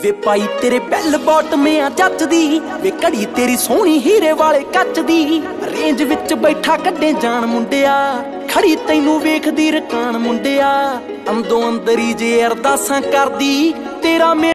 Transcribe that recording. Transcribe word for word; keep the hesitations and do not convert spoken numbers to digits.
ਵੇ ਪਾਈ ਤੇਰੇ ਬੈਲ ਬਾਟਮਿਆਂ ਜੱਜਦੀ, ਵੇ ਘੜੀ ਤੇਰੀ ਸੋਹਣੀ ਹੀਰੇ ਵਾਲੇ ਕੱਚ ਦੀ। ਰੇਂਜ ਵਿੱਚ ਬੈਠਾ ਕੱਢੇ ਜਾਣ ਮੁੰਡਿਆ, ਖੜੀ ਤੈਨੂੰ ਵੇਖਦੀ ਰਕਾਨ ਮੁੰਡਿਆ। ਅੰਦੋਂ ਅੰਦਰੀ ਜੇ ਅਰਦਾਸਾਂ ਕਰਦੀ ਤੇਰਾ